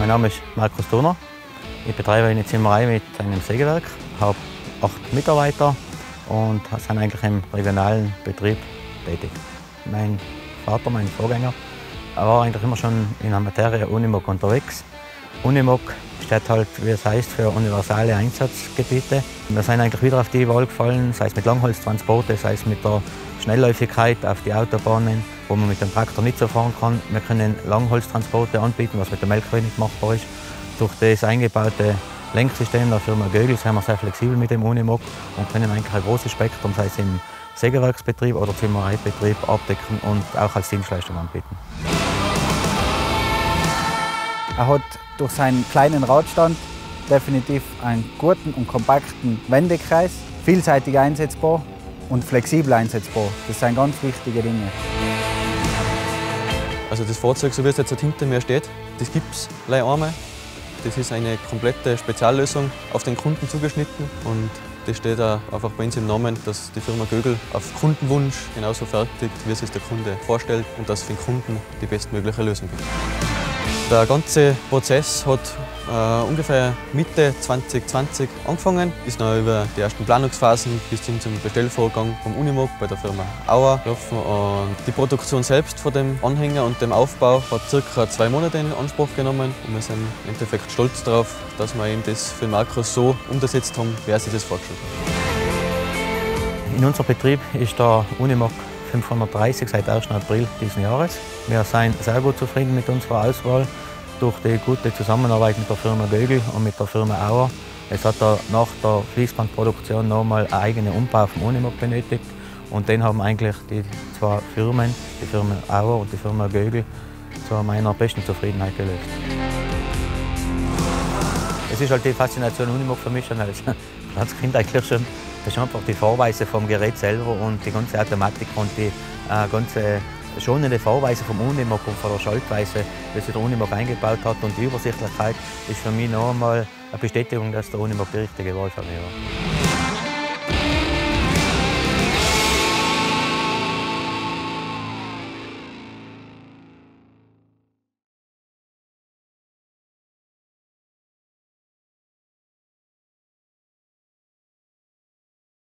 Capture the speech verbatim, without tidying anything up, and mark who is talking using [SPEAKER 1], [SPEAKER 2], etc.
[SPEAKER 1] Mein Name ist Markus Turner. Ich betreibe eine Zimmerei mit einem Sägewerk, habe acht Mitarbeiter und bin eigentlich im regionalen Betrieb tätig. Mein Vater, mein Vorgänger, war eigentlich immer schon in der Materie Unimog unterwegs. Unimog steht halt, wie es heißt, für universale Einsatzgebiete. Wir sind eigentlich wieder auf die Wahl gefallen, sei es mit Langholztransporte, sei es mit der Schnellläufigkeit auf die Autobahnen, wo man mit dem Traktor nicht so fahren kann. Wir können Langholztransporte anbieten, was mit dem L K W nicht machbar ist. Durch das eingebaute Lenksystem der Firma Gögl sind wir sehr flexibel mit dem Unimog und können eigentlich ein großes Spektrum, sei es im Sägewerksbetrieb oder Zimmereibetrieb, abdecken und auch als Dienstleistung anbieten.
[SPEAKER 2] Er hat durch seinen kleinen Radstand definitiv einen guten und kompakten Wendekreis, vielseitig einsetzbar und flexibel einsetzbar. Das sind ganz wichtige Dinge.
[SPEAKER 3] Also das Fahrzeug, so wie es jetzt hinter mir steht, das gibt es gleich einmal. Das ist eine komplette Speziallösung auf den Kunden zugeschnitten und das steht auch einfach bei uns im Namen, dass die Firma Gögl auf Kundenwunsch genauso fertigt, wie es sich der Kunde vorstellt und dass für den Kunden die bestmögliche Lösung gibt. Der ganze Prozess hat äh, ungefähr Mitte zwanzig zwanzig angefangen, ist noch über die ersten Planungsphasen bis hin zum Bestellvorgang vom Unimog bei der Firma Auer gelaufen. Und die Produktion selbst von dem Anhänger und dem Aufbau hat ca. zwei Monate in Anspruch genommen und wir sind im Endeffekt stolz darauf, dass wir eben das für den Markus so umgesetzt haben, wie er sich das vorgestellt hat.
[SPEAKER 1] In unserem Betrieb ist der Unimog fünfhundertdreißig seit ersten April dieses Jahres. Wir sind sehr gut zufrieden mit unserer Auswahl durch die gute Zusammenarbeit mit der Firma Gögl und mit der Firma Auer. Es hat nach der Fließbandproduktion nochmal einen eigenen Umbau vom Unimog benötigt und den haben eigentlich die zwei Firmen, die Firma Auer und die Firma Gögl, zu meiner besten Zufriedenheit gelöst. Es ist halt die Faszination Unimog für mich schon als, als Kind eigentlich schon. Das ist einfach die Fahrweise vom Gerät selber und die ganze Automatik und die äh, ganze schonende Fahrweise vom Unimog und von der Schaltweise, die sich der Unimog eingebaut hat. Und die Übersichtlichkeit ist für mich noch einmal eine Bestätigung, dass der Unimog die richtige Wahl für mich war.